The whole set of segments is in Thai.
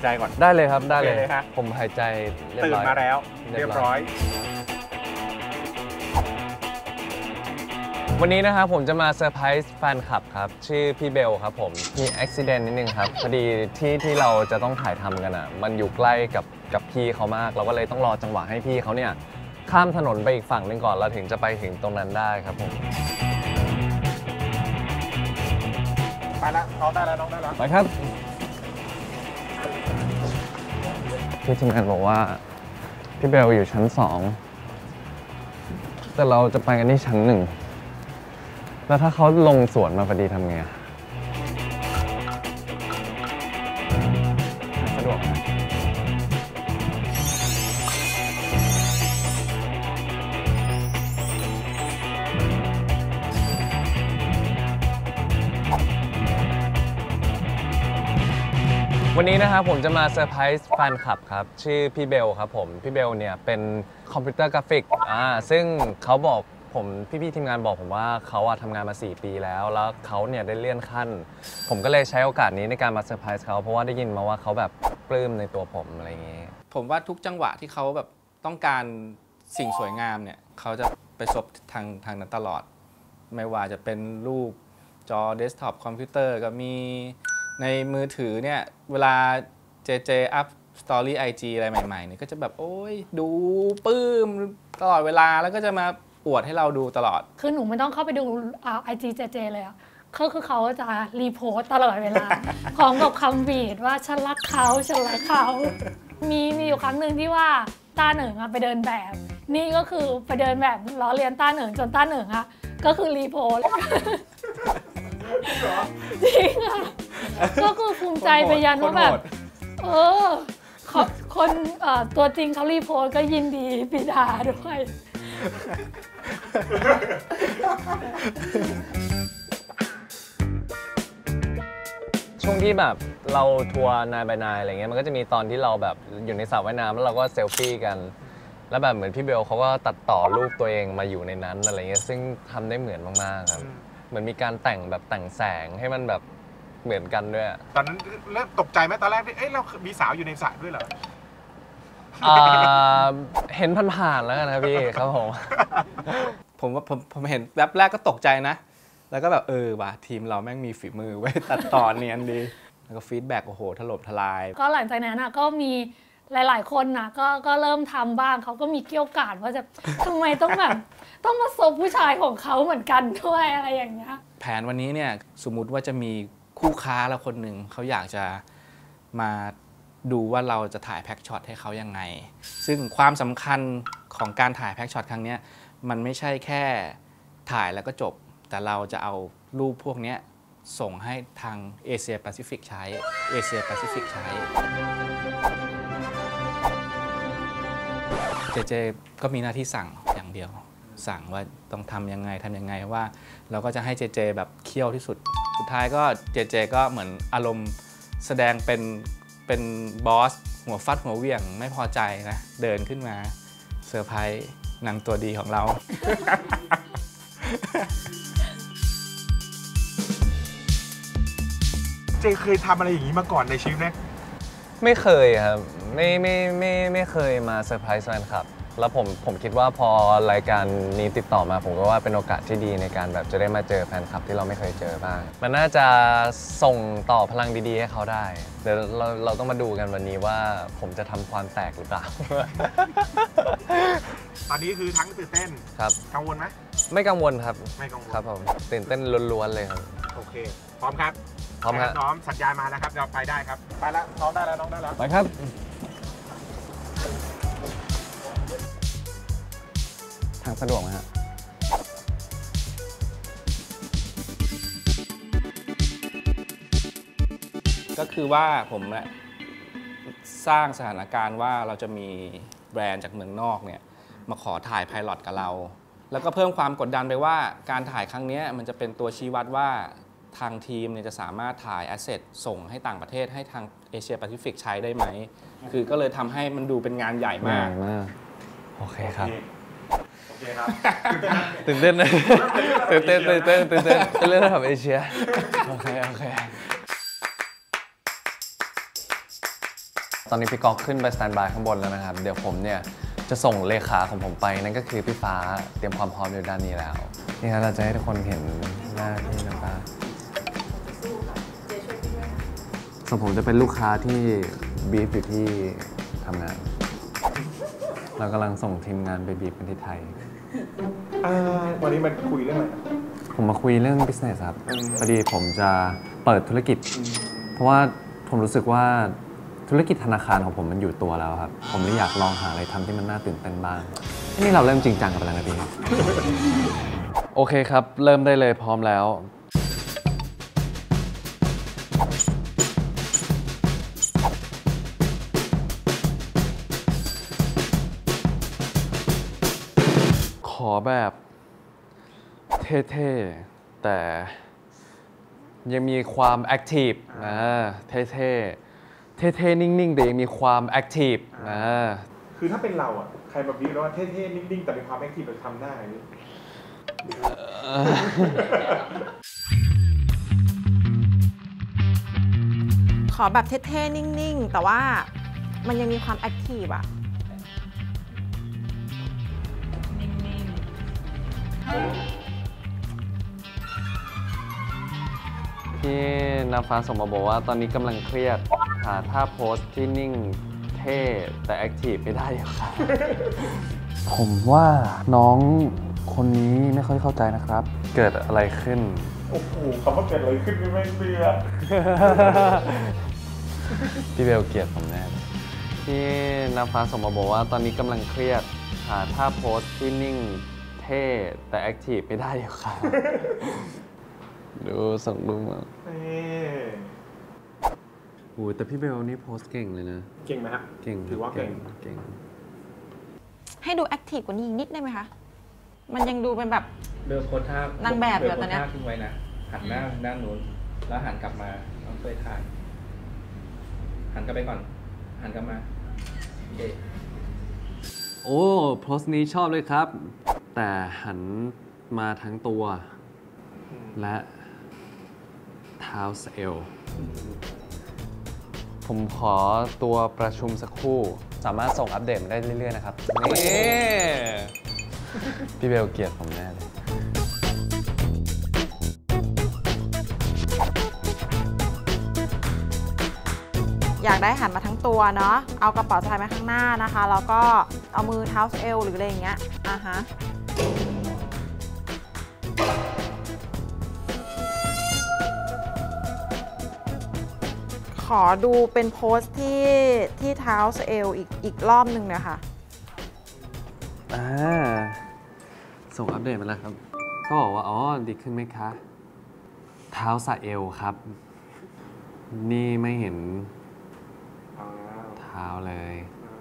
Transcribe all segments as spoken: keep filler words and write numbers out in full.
ใจก่อนได้เลยครับได้เลยผมหายใจตื่นมาแล้วเรียบร้อยวันนี้นะครับผมจะมาเซอร์ไพรส์แฟนคลับครับชื่อพี่เบลครับผมมีอุบิเหตุนิดนึงครับพอดีที่ที่เราจะต้องถ่ายทำกันอ่ะมันอยู่ใกล้กับกับพี่เขามากเราก็เลยต้องรอจังหวะให้พี่เขาเนี่ยข้ามถนนไปอีกฝั่งนึงก่อนเราถึงจะไปถึงตรงนั้นได้ครับผมไปแล้วน้องได้แล้วน้องได้แล้วไปครับพี่ทีมงานบอกว่าพี่เบลอยู่ชั้นสองแต่เราจะไปกันที่ชั้นหนึ่งแล้วถ้าเขาลงสวนมาพอดีทำไงสะดวกไหมวันนี้นะครับผมจะมาเซอร์ไพรส์แฟนคลับครับชื่อพี่เบลครับผมพี่เบลเนี่ยเป็นคอมพิวเตอร์กราฟิกอ่าซึ่งเขาบอกผมพี่ๆทีมงานบอกผมว่าเขาอะทำงานมาสี่ปีแล้วแล้วเขาเนี่ยได้เลื่อนขั้นผมก็เลยใช้โอกาสนี้ในการมาเซอร์ไพรส์เขาเพราะว่าได้ยินมาว่าเขาแบบปลื้มในตัวผมอะไรอย่างงี้ผมว่าทุกจังหวะที่เขาแบบต้องการสิ่งสวยงามเนี่ยเขาจะไปซบทางทางนั้นตลอดไม่ว่าจะเป็นรูปจอเดสก์ท็อปคอมพิวเตอร์ก็มีในมือถือเนี่ยเวลาเจเจอัพสตอรี่ไอจีอะไรใหม่ๆเนี่ยก็จะแบบโอ้ยดูปื้มตลอดเวลาแล้วก็จะมาอวดให้เราดูตลอดคือหนูไม่ต้องเข้าไปดูไอจีเจเจเลยอะคือคือเขาจะรีโพสตลอดเวลา พร้อมกับคำบีดว่าฉันรักเขาฉันรักเขามีมีอยู่ครั้งหนึ่งที่ว่าต้าเหนิงอะไปเดินแบบนี่ก็คือไปเดินแบบล้อเลียนต้าเหนิงจนต้าเหนิงอะก็คือรีโพสจริงอะก็คือภูมิใจไปยันว่าแบบเออคนตัวจริงเขารีโพสก็ยินดีปิดาด้วยช่วงที่แบบเราทัวร์นายบายนายอะไรเงี้ยมันก็จะมีตอนที่เราแบบอยู่ในสระว่ายน้ำแล้วเราก็เซลฟี่กันแล้วแบบเหมือนพี่เบลเขาก็ตัดต่อรูปตัวเองมาอยู่ในนั้นอะไรเงี้ยซึ่งทำได้เหมือนมากๆครับเหมือนมีการแต่งแบบแต่งแสงให้มันแบบเหมือนกันด้วยตอนนั้นเริ่มตกใจไหมตอนแรกที่เอ้ยเรามีสาวอยู่ในสระด้วยเหรอเห็นผ่านๆแล้วกันครับพี่ครับผมผมว่าผมผมเห็นแวบแรกก็ตกใจนะแล้วก็แบบเออว่ะทีมเราแม่งมีฝีมือไว้ตัดต่อเนียนดีแล้วก็ฟีดแบ็กโอ้โหถล่มทลายก็หลังจากนั้นนะก็มีหลายๆคนนะก็ก็เริ่มทำบ้างเขาก็มีเกี่ยวกาดว่าจะทำไมต้องแบบต้องมาซบผู้ชายของเขาเหมือนกันด้วยอะไรอย่างเงี้ยแผนวันนี้เนี่ยสมมุติว่าจะมีคู่ค้าแล้วคนหนึ่งเขาอยากจะมาดูว่าเราจะถ่ายแพ็กช็อตให้เขายังไงซึ่งความสำคัญของการถ่ายแพ็กช็อตครั้งนี้มันไม่ใช่แค่ถ่ายแล้วก็จบแต่เราจะเอารูปพวกนี้ส่งให้ทางเอเชียแปซิฟิกใช้เอเชียแปซิฟิกใช้เจเจก็มีหน้าที่สั่งอย่างเดียวสั่งว่าต้องทำยังไงทำยังไงว่าเราก็จะให้เจเจแบบเคี่ยวที่สุดสุดท้ายก็เจเจก็เหมือนอารมณ์แสดงเป็นเป็นบอสหัวฟัดหัวเวี่ยงไม่พอใจนะเดินขึ้นมาเซอร์ไพรส์นางตัวดีของเราเจเคยทำอะไรอย่างนี้มาก่อนในชีวิตไหมไม่เคยครับไม่ไม่ไม่ไม่เคยมาเซอร์ไพรส์แฟนคลับแล้วผมผมคิดว่าพอรายการนี้ติดต่อมาผมก็ว่าเป็นโอกาสที่ดีในการแบบจะได้มาเจอแฟนคลับที่เราไม่เคยเจอบ้างมันน่าจะส่งต่อพลังดีๆให้เขาได้เดี๋ยวเราเราต้องมาดูกันวันนี้ว่าผมจะทำความแตกหรือเปล่าตอนนี้คือทั้งตื่นเต้นครับกังวลไหมไม่กังวลครับไม่กังวลครับผมตื่นเต้นล้วนๆเลยครับโอเคพร้อมครับพร้อมครับน้องสัญญาณมาแล้วครับเราไปได้ครับไปแล้วน้องได้แล้วน้องได้แล้วไปครับทางสะดวกไหมฮะก็คือว่าผมสร้างสถานการณ์ว่าเราจะมีแบรนด์จากเมืองนอกเนี่ยมาขอถ่ายไพลอตกับเราแล้วก็เพิ่มความกดดันไปว่าการถ่ายครั้งนี้มันจะเป็นตัวชี้วัดว่าทางทีมเนี่ยจะสามารถถ่ายแอสเซทส่งให้ต่างประเทศให้ทางเอเชียแปซิฟิกใช้ได้ไหมคือก็เลยทำให้มันดูเป็นงานใหญ่มากโอเคครับตื่นเต้นเลยตื่นเต้นตื่นเต้นตื่นเต้นเป็นเรื่องระดับเอเชียโอเคโอเคตอนนี้พี่ก๊อกขึ้นไปสแตนบายข้างบนแล้วนะครับเดี๋ยวผมเนี่ยจะส่งเลขาของผมไปนั่นก็คือพี่ฟ้าเตรียมความพร้อมอยู่ด้านนี้แล้วนี่ครับเราจะให้ทุกคนเห็นหน้าพี่น้ำตาส่วนผมจะเป็นลูกค้าที่บีฟอยู่ที่ทำงานเรากำลังส่งทีมงานไปบีฟกันที่ไทยวันนี้มันคุยเรื่องอะไรผมมาคุยเรื่อง business ครับพอดีผมจะเปิดธุรกิจเพราะว่าผมรู้สึกว่าธุรกิจธนาคารของผมมันอยู่ตัวแล้วครับผมเลยอยากลองหาอะไรทำที่มันน่าตื่นเต้นบ้างนี่เราเริ่มจริงจังกันแล้วนะพี่ โอเคครับเริ่มได้เลยพร้อมแล้วขอแบบเท่ๆแต่ยังมีความแอคทีฟนะเท่ๆเท่ๆนิ่งๆแต่ยังมีความแอคทีฟนะคือถ้าเป็นเราอ่ะใครมาบีบแล้วว่าเท่ๆนิ่งๆแต่มีความแอคทีฟเราทำได้หรือขอแบบเท่ๆนิ่งๆแต่ว่ามันยังมีความแอคทีฟอะพี่น้ำฟ้าส่งมาบอกว่าตอนนี้กำลังเครียดหาท่าโพสที่นิ่งเท่แต่แอคทีฟไม่ได้ครับ ผมว่าน้องคนนี้ไม่ค่อยเข้าใจนะครับ เกิดอะไรขึ้นโอ้โหคำว่าเกิดอะไรขึ้นไม่เชื่อพี่เบลเกลียดผมแน่พี่น้ำฟ้าส่งมาบอกว่าตอนนี้กำลังเครียดหาท่าโพสที่นิ่งเท่แต่แอคทีฟไม่ได้ครับ ดูส่งดูมาโอ้แต่พี่เบลนี่โพสเก่งเลยนะเก่งไหมครับเก่งถือว่าเก่งเก่งให้ดูแอคทีฟกว่านี้อีกนิดได้ไหมคะมันยังดูเป็นแบบเบลโพสท่านางแบบแบบตอนนี้ทิ้งไว้นะหันหน้าด้านนู้นแล้วหันกลับมาต้องเคยถ่ายหันกลับไปก่อนหันกลับมาโอเคโอ้โพสนี้ชอบเลยครับแต่หันมาทั้งตัวและเท้าเอวผมขอตัวประชุมสักครู่สามารถส่งอัปเดตมาได้เรื่อยๆนะครับนี่พี่เบลเกลียดผมแน่เลยอยากได้หันมาทั้งตัวเนาะเอากระเป๋าสะพายมาข้างหน้านะคะแล้วก็เอามือเท้าเอวหรืออะไรอย่างเงี้ยอ่ะฮะขอดูเป็นโพสที่ที่เท้าเอวอีกอีกรอบหนึ่งนะคะอ่าส่งอัปเดตมาแล้วครับเขาบอกว่าอ๋อดีขึ้นไหมคะเท้าสะเอวครับนี่ไม่เห็นเท้าเลย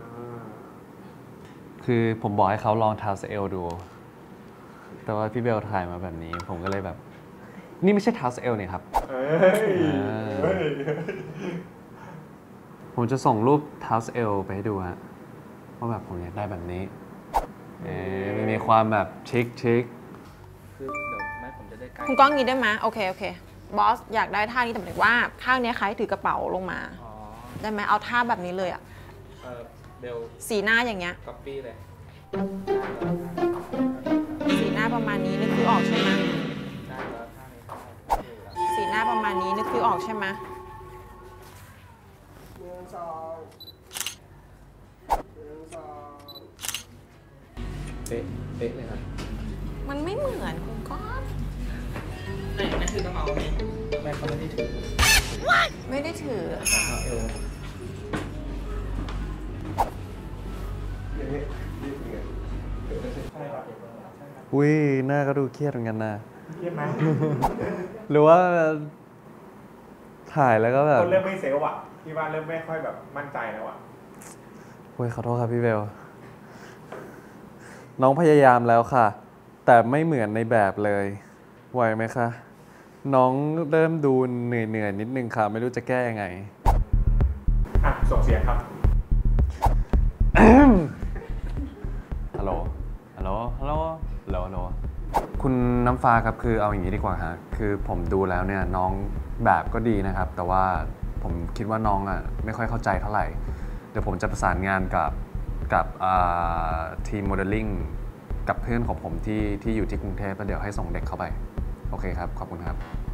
คือผมบอกให้เขาลองเท้าสะเอวดูแต่ว่าพี่เบลถ่ายมาแบบนี้ผมก็เลยแบบนี่ไม่ใช่เท้าสะเอวนี่ครับผมจะส่งรูปเท้าสะเอวไปให้ดูฮะว่าแบบผมอยากได้แบบนี้เอ๊ะมันมีความแบบชิคชิคคือเดี๋ยวแม่ผมจะได้ใกล้คุณก้องนี้ได้ไหมโอเคโอเคบอสอยากได้ท่านี้แต่หมายถึงว่าข้างนี้ใครถือกระเป๋าลงมาได้ไหมเอาท่าแบบนี้เลยอ่ะเบลสีหน้าอย่างเงี้ยก๊อปปี้เลยสีหน้าประมาณนี้นึกคือออกใช่ไหมสีหน้าประมาณนี้นึกคือออกใช่ไหมเป๊ะเป๊ะเลยครับมันไม่เหมือนคุณก้อนแม่แม่ถือกระเป๋าแม่เขาไม่ได้ถือไม่ได้ถือค่ะอุ้ยหน้าก็ดูเครียดเหมือนกันนะเครียดไหมหรือว่าถ่ายแล้วก็แบบคนเริ่มไม่เซลล์อ่ะที่ว่าเริ่มไม่ค่อยแบบมั่นใจแล้วอ่ะโอ้ยขอโทษครับพี่เบลน้องพยายามแล้วค่ะแต่ไม่เหมือนในแบบเลยไหวไหมคะน้องเริ่มดูเหนื่อยๆนิดนึงค่ะไม่รู้จะแก้ยังไงอ่ะส่งเสียงครับฮัลโหลฮัลโหลฮัลโหลฮัลโหลฮัลโหลคุณน้ำฟ้าครับคือเอาอย่างนี้ดีกว่าฮะคือผมดูแล้วเนี่ยน้องแบบก็ดีนะครับแต่ว่าผมคิดว่าน้องอ่ะไม่ค่อยเข้าใจเท่าไหร่เดี๋ยวผมจะประสานงานกับกับทีมโมเดลลิ่งกับเพื่อนของผมที่ที่อยู่ที่กรุงเทพแล้วเดี๋ยวให้ส่งเด็กเข้าไปโอเคครับขอบคุณครับ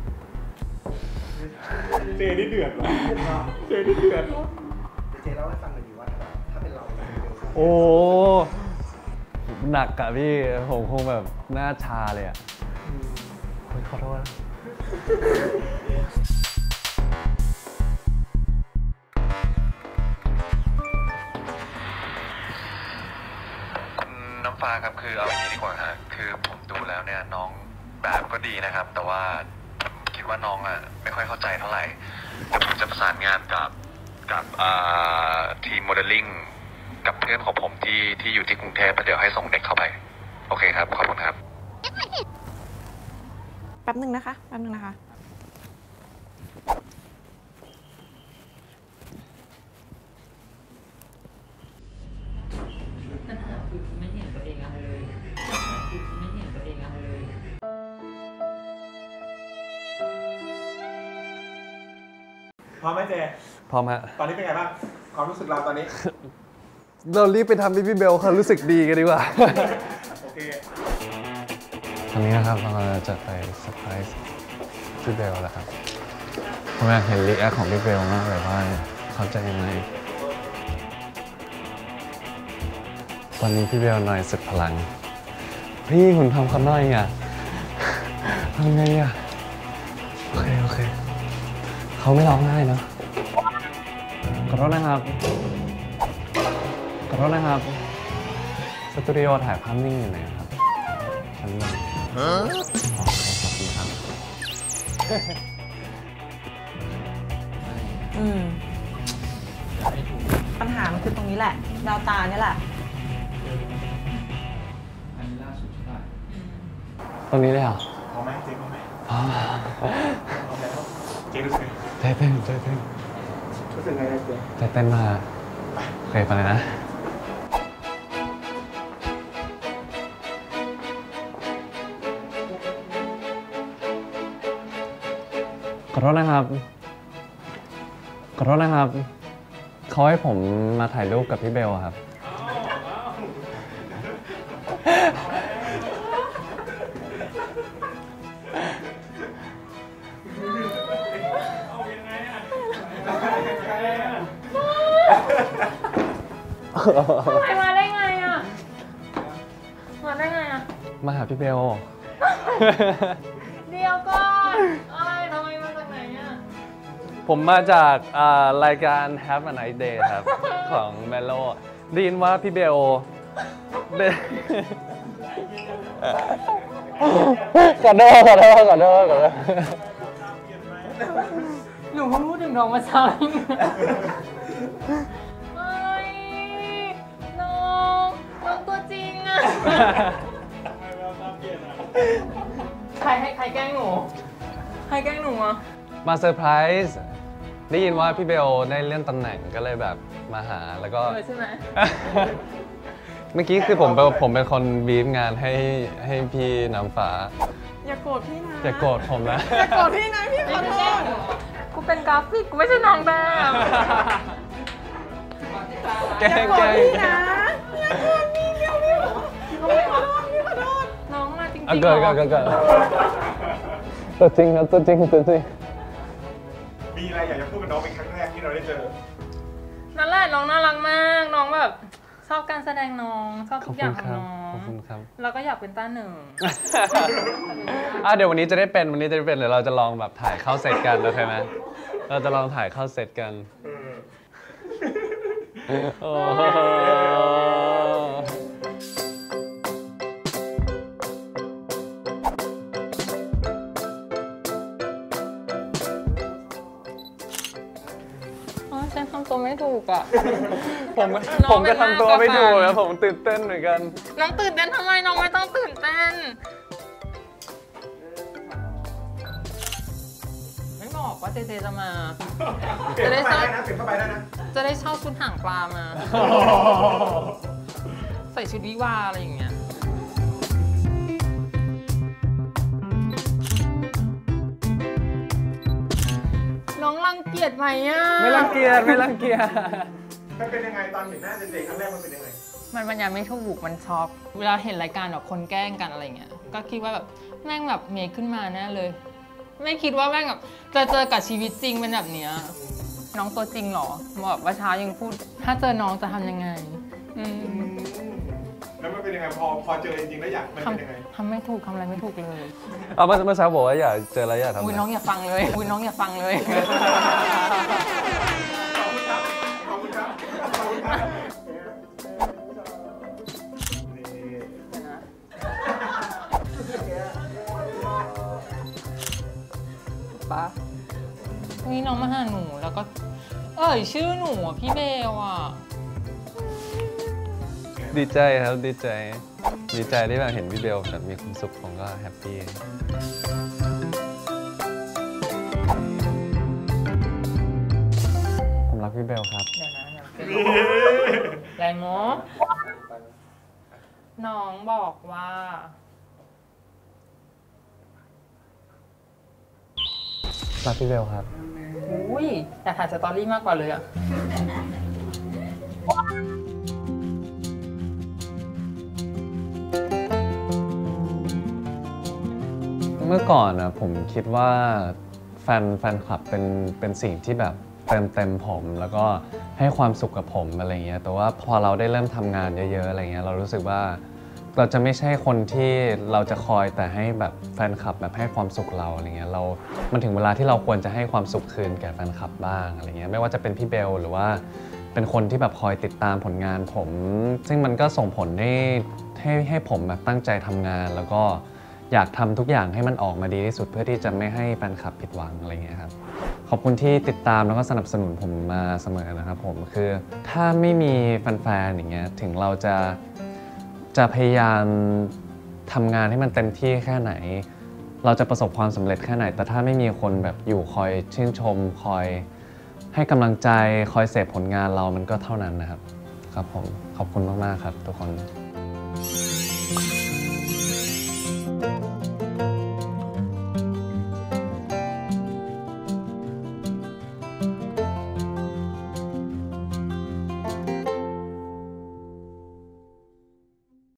เจนี่เดือดเหรอเจนี่เดือดเจเล่าให้ฟังหน่อยดีว่าถ้าเป็นเราโอ้หนักอะพี่ผมคงแบบหน้าชาเลยอะขอโทษนะน้ำฟ้าครับคือเอาอย่างนี้ดีกว่าฮะคือผมดูแล้วเนี่ยน้องแบบก็ดีนะครับแต่ว่าคิดว่าน้องอ่ะไม่ค่อยเข้าใจเท่าไหร่เดี๋ยวผมจะประสานงานกับกับทีมโมเดลลิ่งกับเพื่อนของผมที่ที่อยู่ที่กรุงเทพแล้วเดี๋ยวให้ส่งเด็กเข้าไปโอเคครับขอบคุณครับแป๊บนึงนะคะแป๊บนึงนะคะปัญหาคือไม่เห็นตัวเองอะไรเลยปัญหาคือไม่เห็นตัวเองอะไรเลยพร้อมไหมเจพร้อมฮะตอนนี้เป็นไงบ้างความรู้สึกเราตอนนี้เรารีบไปทำพี่พี่เบลเขารู้สึกดีกันดีกว่าโอเคตอนนี้นะครับเราจะไปเซอร์ไพรส์พี่เบลแล้วครับผมอยากเห็นรีแอคของพี่เบลมากเลยว่าเขาจะยังไงวันนี้พี่เบลหน่อยสุดพลังพี่คุณทำเขาหน่อยอ่ะทำไงอ่ะโอเคโอเคเขาไม่ร้องไห้นะขอโทษนะครับขอโทษนะครับสตูดิโอถ่ายภาพนิ่งอยู่ไหนครับชั้นหนึ่งโอเคขอบคุณครับอืมปัญหามันคือตรงนี้แหละดาวตาเนี่ยแหละตรงนี้เลยเหรอพอไหมเจพอไหมพอเจรู้สึกใจเต้นใจเต้นรู้สึกไงเจใจเต้นมาโอเคไปเลยนะขอโทษนะครับขอโทษนะครับเขาให้ผมมาถ่ายรูปกับพี่เบลครับมาได้ไงอ่ะมาได้ไงอ่ะมาหาพี่เบลเดี๋ยวก่อนอะไรทำไมมาจากไหนอ่ะผมมาจากรายการ Have a Nice Day ครับ ของเมโลได้ยินว่าพี่เบลขอโทษขอโทษขอโทษขอโทษหนูเพิ่งพูดถึงน้องมาเช้าเฮ้ยน้องน้องตัวจริงอ่ะใครให้ใครแกล้งหนูใครแกล้งหนูอ่ะมาเซอร์ไพรส์ได้ยินว่าพี่เบลได้เลื่อนตำแหน่งก็เลยแบบมาหาแล้วก็ใช่ไหมเมื่อกี้คือผมเป็นผมเป็นคนบีฟงานให้ให้พี่น้ำฟ้าอย่าโกรธพี่นะอย่าโกรธผมนะอย่าโกรธพี่นะพี่ขอโทษกูเป็นกราฟิกกูไม่ใช่นางแบบแกล้งแกล้งพี่นะอย่าโกรธพี่เดียวพี่ขอโทษพี่ขอโทษน้องมาจริงๆอ่ะเกิดเกิดเกิดเกิดตัวจริงครับตัวจริงตัวจริงมีอะไรอยากจะพูดกับน้องเป็นครั้งแรกที่เราได้เจอนั่นแหละน้องน่ารักมากน้องแบบชอบการแสดงน้องชอบทุกอย่างของน้องขอบคุณครับแล้วก็อยากเป็นต้าหนึ่งอ่ะเดี๋ยววันนี้จะได้เป็นวันนี้จะได้เป็นเดี๋ยวเราจะลองแบบถ่ายเข้าเซตกันโอเคไหมเราจะลองถ่ายเข้าเซตกันโอ้ฉันทำตัวไม่ถูกอ่ะผมผมก็ทำตัวไม่ถูกนะผมตื่นเต้นเหมือนกันน้องตื่นเต้นทำไมน้องไม่ต้องตื่นเต้นไม่บอกว่าเจเจจะมาจะได้เช่าเปลี่ยนเข้าไปได้นะจะได้เช่าชุดหางปลามาใส่ชุดวิวาอะไรอย่างเงี้ยน้องรังเกียจไหมอ่ะไม่รังเกียจไม่รังเกียจมันเป็นยังไงตอนเห็นหน้าเจเจครั้งแรกมันเป็นยังไงมันบรรยายไม่ถูกมันช็อกเวลาเห็นรายการแบบคนแกล้งกันอะไรเงี้ยก็คิดว่าแบบแม่งแบบเมคขึ้นมาแน่เลยไม่คิดว่าแม่งแบบจะเจอกับชีวิตจริงเป็นแบบเนี้ยน้องตัวจริงเหรอแบบว่าช้ายังพูดถ้าเจอน้องจะทำยังไงแล้วมันเป็นยังไงพอพอเจอจริงๆแล้วอยากมันเป็นยังไงทำไม่ถูกทำอะไรไม่ถูกเลยเอาเมื่อเช้าบอกว่าอยากเจออะไรอยากทำอุ้ยน้องอย่าฟังเลยอุ้ยน้องอย่าฟังเลยขอบคุณครับขอบคุณครับขอบคุณครับปะนี่น้องมาหาหนูแล้วก็เอ่ยชื่อหนูอ่ะพี่เบลอ่ะดีใจครับดีใจดีใจที่แบบเห็นพี่เบลแบบมีความสุขผมก็แฮปปี้ผมรักพี่เบลครับเดี๋ยวนะแรงโมน้องบอกว่ารักพี่เบลครับอุ้ยอยากถ่ายสตอรี่มากกว่าเลยอะเมื่อก่อนนะผมคิดว่าแฟนแฟนคลับเป็นเป็นสิ่งที่แบบเติมเต็มผมแล้วก็ให้ความสุขกับผมอะไรเงี้ยแต่ว่าพอเราได้เริ่มทำงานเยอะๆอะไรเงี้ยเรารู้สึกว่าเราจะไม่ใช่คนที่เราจะคอยแต่ให้แบบแฟนคลับแบบให้ความสุขเราอะไรเงี้ยเรา มันถึงเวลาที่เราควรจะให้ความสุขคืนแก่แฟนคลับบ้างอะไรเงี้ยไม่ว่าจะเป็นพี่เบลหรือว่าเป็นคนที่แบบคอยติดตามผลงานผมซึ่งมันก็ส่งผลให้ให้ให้ผมแบบตั้งใจทำงานแล้วก็อยากทำทุกอย่างให้มันออกมาดีที่สุดเพื่อที่จะไม่ให้แฟนคลับผิดหวังอะไรเงี้ยครับขอบคุณที่ติดตามแล้วก็สนับสนุนผมมาเสมอนะครับผมคือถ้าไม่มีแฟนๆอย่างเงี้ยถึงเราจะจะพยายามทำงานให้มันเต็มที่แค่ไหนเราจะประสบความสำเร็จแค่ไหนแต่ถ้าไม่มีคนแบบอยู่คอยชื่นชมคอยให้กำลังใจคอยเสพผลงานเรามันก็เท่านั้นนะครับครับผมขอบคุณมากๆครับทุกคน